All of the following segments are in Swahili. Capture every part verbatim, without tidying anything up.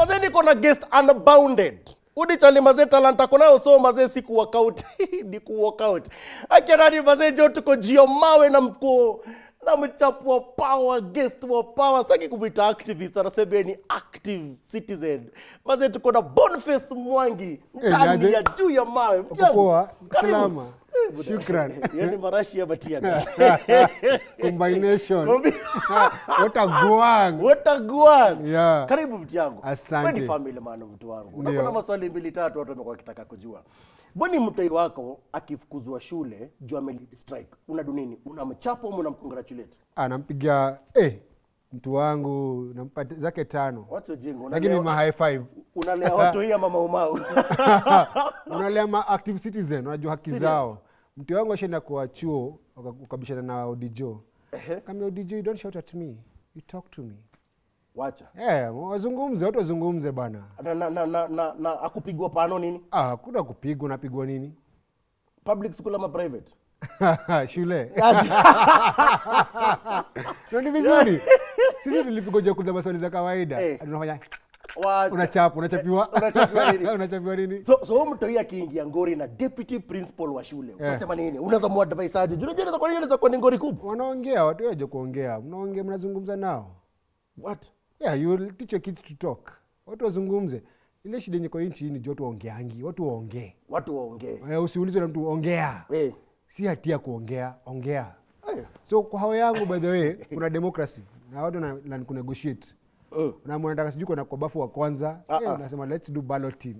Maze niko na guest unbounded. Udi chali maze talanta kona so maze siku workout. Ni ku workout. Akirani maze jo tuko jio mawe na mko na mchapu wa power, guest wa power. Saki kubita activist, anasebe ni active citizen. Maze tuko na Boniface Mwangi. Mtani ya juu ya mawe. Poa, salama. Shukran. Yani marashi ya batia. Combination. What a guang. What a guang. Yeah. Karibu mtu yangu. Asante. Wewe ni family man mtu wangu. Na kuna maswali mbili tatu watu wamekuwa kitaka kujua. Boni mtoi wako akifukuzwa shule, juu amelead strike. Unadu nini? Unamchapa au unamcongratulate? Anampiga eh mtu wangu nampa zake tano. Watu jingo. Lakini ma high five. Unalea watu hii mama umau. Unalea ma active citizen, unajua haki zao. Mtu wangu ashaenda kwa chuo ukabishana na Odijo. Kama Odijo, you don't shout at me. You talk to me. Wacha. Eh, wazungumze, watu wazungumze bana. Na na na na, na, na akupigwa pano nini? Ah, kuna kupigwa, unapigwa nini? Public school ama private? Shule. Ndio vizuri. Sisi tulipigwa je kuuliza maswali za kawaida. Eh. Tunafanya Wacha. Unachapa, unachapiwa. Unachapiwa nini? Unachapiwa nini? So so mtoi akiingia ngori na deputy principal wa shule. Yeah. Unasema nini? Unaweza muadvise aje? Unajua inaweza kwa nini inaweza kwa ngori kubwa? Wanaongea, watu waje kuongea. Mnaongea, mnazungumza nao. What? Yeah, you will teach your kids to talk. Watu wazungumze. Ile shida yenye kwa nchi hii ni watu waongeangi, watu waongee. Watu waongee. Eh, usiulize na mtu ongea. Eh. Si hatia kuongea, ongea. Eh. So kwa hao yangu by the way, kuna democracy. Na watu na, na kunegotiate. Uh. Na mwanataka sijui kuna kwa bafu wa kwanza, uh -uh. Eh, unasema let's do balloting.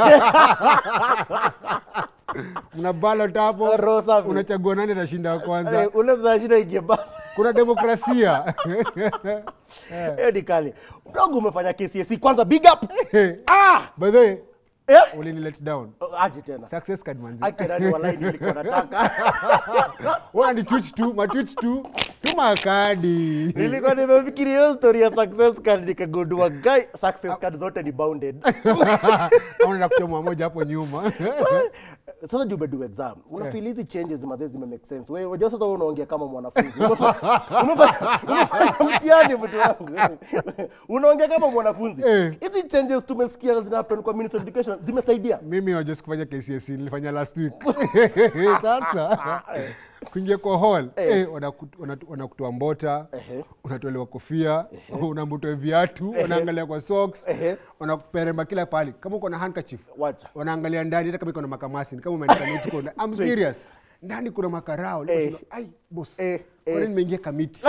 Una ballot hapo, unachagua nani atashinda wa kwanza. Eh, ule mzashinda ingeba. Kuna demokrasia. Eh, ni kali. Mdogo umefanya K C S E kwanza, big up. Ah, by the way, eh, uli ni let down. Aje tena. Success card manzi. Akirani wallahi nilikuwa nataka. Wana ni twitch tu, ma twitch tu. Tuma kadi. Nilikuwa nimefikiri hiyo story ya success card nikagundua guy success card zote ni bounded. Unaenda kuchoma moja hapo nyuma. Sasa juu bedu exam. Una feel hizi changes mazezi zime make sense. Wewe unajua sasa unaongea kama mwanafunzi. Unafanya mtihani mtu wangu. Unaongea kama mwanafunzi. Hizi changes tumesikia zina happen kwa Ministry of Education zimesaidia. Mimi I just kufanya K C S E nilifanya last week. Sasa kuingia kwa hall, eh, wanakutoa mbota, unatolewa kofia, unambutoa viatu, wanaangalia kwa socks, wanakuperema kila pali. Kama uko na handkerchief, wanaangalia ndani hata kama iko na makamasi, kama umeandika note code. I'm serious. Ndani kuna makarao. Ai, boss. Wale nimeingia kamiti.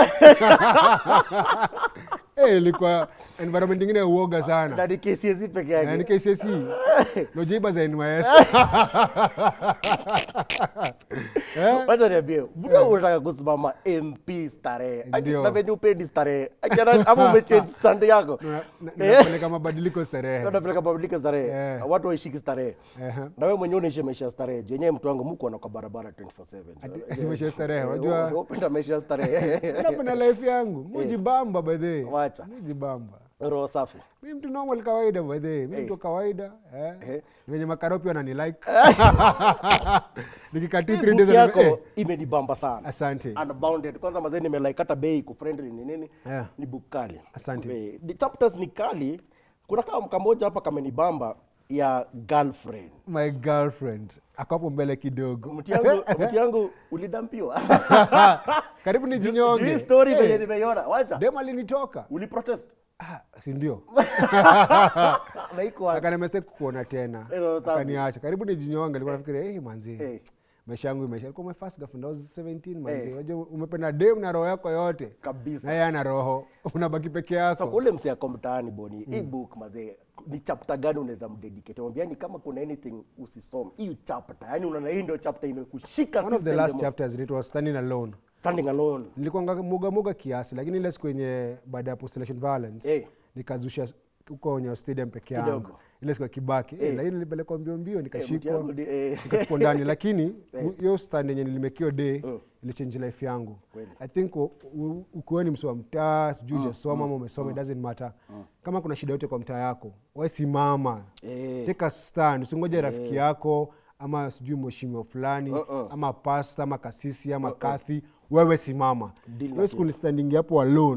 Eh, ilikuwa environment nyingine ya uoga sana. Na ni K C S E peke yake. Na ni K C S E. No jiba za N Y S. Eh? Wacha niambie, mbona unataka kusimama M P starehe? Na venye upendi starehe. Akana hapo umechange stand yako. Unapeleka mabadiliko starehe. Unapeleka mabadiliko starehe. Watu waishiki starehe. Na wewe mwenyewe unaishi maisha starehe. Yenyewe mtu wangu mko na kwa barabara twenty four seven. Maisha starehe. Unajua unapenda maisha starehe. Unapenda life yangu. Mujibamba by the way. Wacha. Mujibamba. Roho safi. Mimi mtu normal kawaida by the way. Mimi mtu kawaida, eh. Wenye makaropi wanani like. Nikikati three days yako imenibamba sana. Asante. Unbounded. Kwanza mazeni nime like hata bei ku friendly ni nini? Yeah. Ni book kali. Asante. The chapters ni kali. Kuna kama mkamoja hapa kamenibamba ya girlfriend. My girlfriend. Akapo mbele kidogo. Mti yangu, mti yangu ulidampiwa. Karibu ni jinyonge. Hii story venye nimeiona. Wacha. Dema alinitoka. Uliprotest? Ah, si ndio. Na iko wapi? Akana mistake kuona tena. Akaniacha. Karibu ni jinyonge. Nilikuwa nafikiria eh manzi. Hey. Maisha yangu imeisha. Nilikuwa my first girlfriend I was seventeen manzi. Unajua hey. Umependa dem na roho yako yote. Kabisa. Na yeye ana roho. Unabaki peke yako. So kule msia kwa mtaani Boni. Mm. Hii book mazee ni chapter gani unaweza mdedicate? Mwambia ni kama kuna anything usisome. Hii chapter. Yaani unaona hii ndio chapter imekushika system. One of the last chapters it was standing alone. Standing alone. Nilikuwa muga muga kiasi lakini ile siku yenye baada ya post election violence hey. Nikazusha huko kwenye stadium peke yangu. Ile siku ya Kibaki hey. Eh, lakini nilipelekwa mbio mbio nikashikwa hey, nikachukua ndani lakini hiyo hey. Stand yenye nilimekio day uh. Ile change life yangu. Really? I think ukiwa ni msoa mtaa sijui uh, soma ama uh, umesoma uh, it doesn't matter. Uh. Kama kuna shida yote kwa mtaa yako, wewe simama. Hey. Take a stand. Usingoje hey. Rafiki yako ama sijui mheshimiwa fulani uh, uh. ama pastor ama kasisi ama uh, uh. Kathy, wewe simama. Wewe siku ni standing hapo alone. Uh.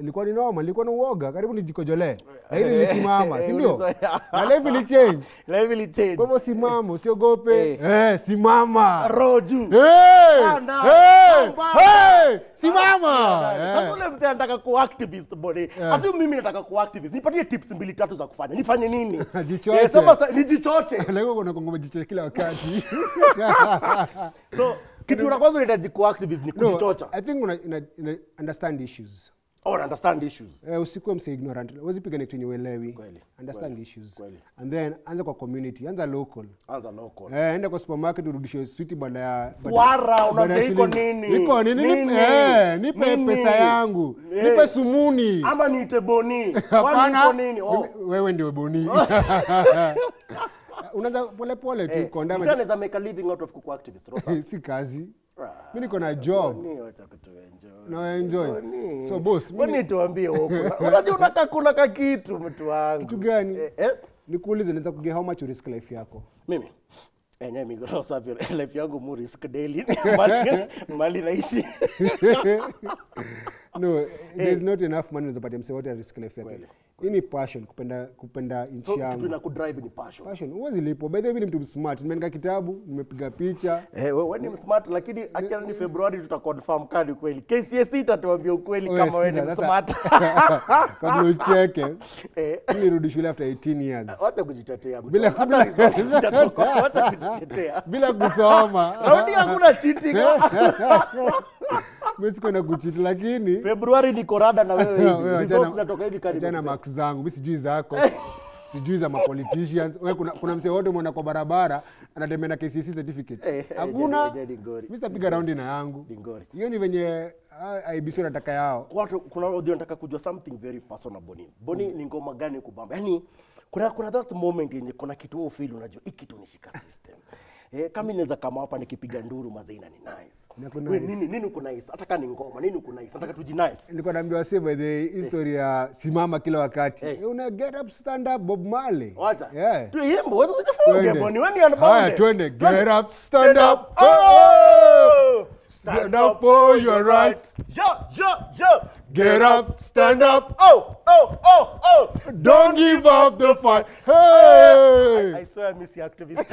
ilikuwa ni normal, ilikuwa na uoga, karibu nijikojolee. Lakini nilisimama, si ndio? Na level ili change. Level ili change. Kwa hivyo simama, usiogope. Eh, simama. Roju. Eh! Eh! Simama. Sasa ule mzee anataka ku activist body. Hata mimi nataka ku activist. Nipatie tips mbili tatu za kufanya. Nifanye nini? Jichoche. Sema nijichoche. Leo kuna kongoma jichoche kila wakati. So kitu la kwanza unahitaji ku activist ni kujichocha. I think una, una, una understand issues. Oh, understand issues. Eh, usikuwe mse ignorant. Huwezi piga na kitu yenye uelewi. Understand Kweli. issues. Kweli. And then anza kwa community, anza local. Anza local. Eh, enda kwa supermarket urudishe sweet bada ya Kwara unaambia iko nini? Iko nini? Nipe eh, nipe pesa yangu. Nipe sumuni. Ama niite boni. Kwani iko nini? Oh, wewe ndio boni. Unaanza pole pole tu konda. Msana anaweza make a living out of kuku activist, Rosa. Si kazi. Mimi niko na job. Ni wacha kutu enjoy. Na enjoy. So boss, mimi tuambie huko. Unajua unataka kula ka kitu mtu wangu. Kitu gani? Eh, eh? Nikuulize naweza kuge how much you risk life yako? Mimi. Eh, mimi ngoro safi life yangu mu risk daily. Mali mali naishi. No, there's not enough money unapata mse wote risk life yako. Hii ni passion, kupenda kupenda nchi yangu. So kitu ina kudrive ni passion. Passion, huwezi lipo. By the way, mimi ni mtu smart. Nimeandika kitabu, nimepiga picha. Eh, wewe ni smart lakini akiana ni February tutaconfirm kadi kweli. K C S E itatuambia ukweli kama wewe ni smart. Kabla ucheke. Eh, nirudi shule after eighteen years. Wacha kujitetea. Bila hata results zitatoka. Wacha kujitetea. Bila kusoma. Raundi hakuna cheating. Mimi siko na kucheat lakini February niko rada na wewe hivi. Results zinatoka hivi karibuni. Jana marks zangu, mimi sijui zako. Sijui za ma politicians. Wewe kuna kuna msee wote mwana kwa barabara anatembea na K C S E certificate. Hakuna. Mimi sitapiga raundi na yangu. Hiyo ni venye I B C nataka yao. Watu kuna audio nataka kujua something very personal Boni. Boni ni ngoma gani kubamba? Yaani kuna kuna that moment yenye kuna kitu wewe feel unajua hiki kitu nishika system. Eh, kama inaweza kama hapa nikipiga nduru mazeina ni nice. Wewe nini nini uko nice? Hata kama ni ngoma nini uko nice? Nataka tuji nice. Nilikuwa naambiwa sasa by the history ya simama kila wakati. Hey. Una get up stand up Bob Marley. Wacha. Yeah. Tu yembo wewe usijifunge Boni. Wewe ni unbound. Haya twende get up stand up. Oh! Stand up for your rights. Jump, jump, jump. Get up, stand up. Oh, oh, oh, oh. Don't give up the fight. Hey! I, I swear I miss the activist.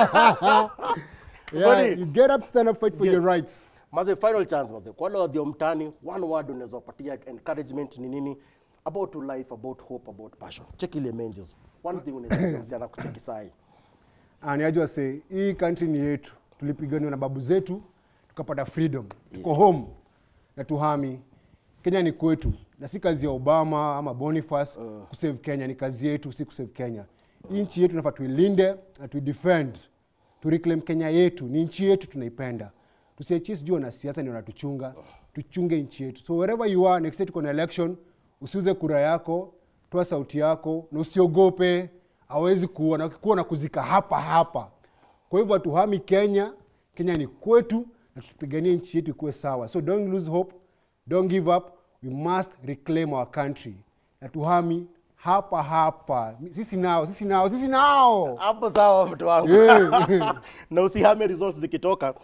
Yeah, you get up, stand up, fight for yes. your rights. Maze final chance maze. Kwa leo ndio mtani, one word unaweza kupatia encouragement ni nini? About to life, about hope, about passion. Check ile menjes. One thing unaweza kusiana kucheki sai. Ani ajua say, hii country ni yetu. Tulipigania na babu zetu, tukapata freedom. Tuko yeah. home na tuhami. Kenya ni kwetu. Na si kazi ya Obama ama Boniface uh. kusave Kenya, ni kazi yetu si kusave Kenya. Hii nchi yetu tunafaa tuilinde na tuidefend. Tu reclaim Kenya yetu, ni nchi yetu tunaipenda. Tusiachie sijui na siasa ni wanatuchunga. Tuchunge nchi yetu. So wherever you are, next time tuko na election, usiuze kura yako, toa sauti yako, na usiogope, hawezi kuwa na kuwa na kuzika hapa hapa. Kwa hivyo tuhami Kenya, Kenya ni kwetu na tupiganie nchi yetu ikuwe sawa. So don't lose hope, don't give up. We must reclaim our country. Na tuhami hapa hapa. Sisi nao, sisi nao, sisi nao. Hapo sawa mtu wangu. Yeah. Na usihame results zikitoka.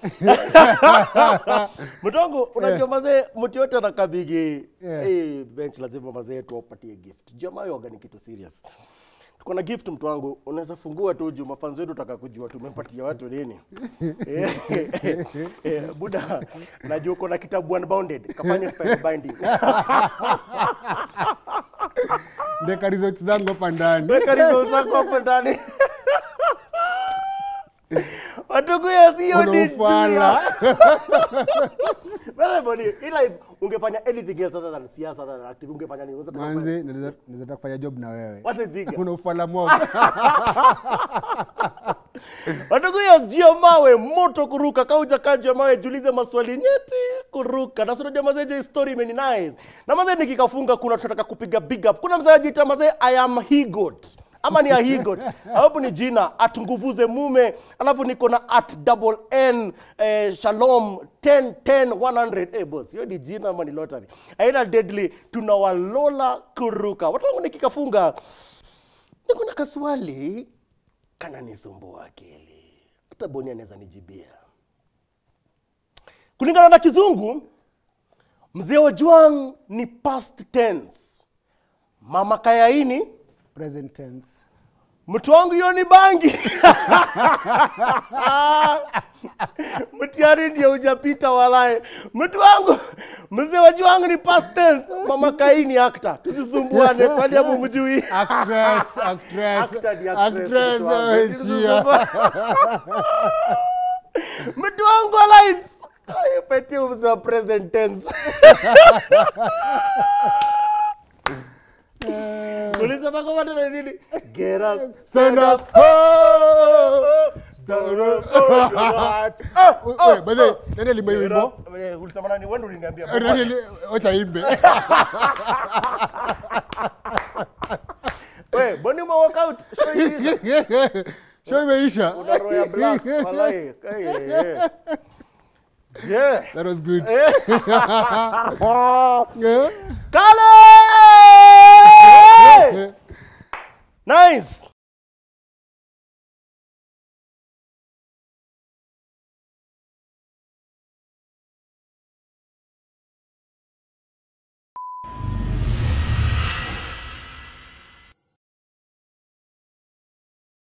Mtu wangu unajua mazee mtu yote anakabigi yeah. eh bench lazima mazee tuwapatie gift. Jamaa yoga ni kitu serious. Tuko na gift mtu wangu, unaweza fungua tu juu mafanzo wetu tutaka kujua tumempatia watu nini. eh, eh, eh, buda najua uko na kitabu Unbounded, kafanya spell binding. Ndeka results zangu hapa ndani. Ndeka results zangu hapa ndani. Watu kuya sio ni jua. Wewe bodi, ila ungefanya anything else other than siasa other than active ungefanya nini? Manze, naweza kufanya job na wewe. Wacha ziga. Una ufala mob. Watu kuya sio mawe moto kuruka, kauja kaja mawe julize maswali nyeti kuruka. Na sio jamaa zeje story imeni nice. Na maze nikikafunga kuna tunataka kupiga big up. Kuna mzaji anajiita maze I am he god. Ama ni ahigot. Hapo ni jina atunguvuze mume. Alafu niko na at double N eh, shalom ten ten one hundred. Eh boss, hiyo ni jina ama ni lottery. Aina deadly tunawalola kuruka. Watu wangu nikikafunga. Niko na kaswali kana nisumbua akili. Hata Boni anaweza nijibia. Kulingana na Kizungu, Mzee Ojwang ni past tense. Mama Kayaini present tense. Mtu wangu hiyo ni bangi. Mtiari ndio hujapita walae. Mtu wangu Mzee Ojwang ni past tense. Mama Kaini actor. Tusisumbuane kwani hapo mjui. Actress, actress. Actor ni Actress. actress. Mtu wangu lines. Ay peti uza present tense. Ulisema kwa watu nini? Get up, stand up, oh, stand up, oh, oh, oh. Bade, nani alimba hiyo wimbo? Ulisema nani? Wewe ndio uliniambia. Nani acha imbe? Wewe, boni mo workout. Show imeisha. Show imeisha. Una roya black, walai. Yeah. Yeah. That was good. Kale! Nice.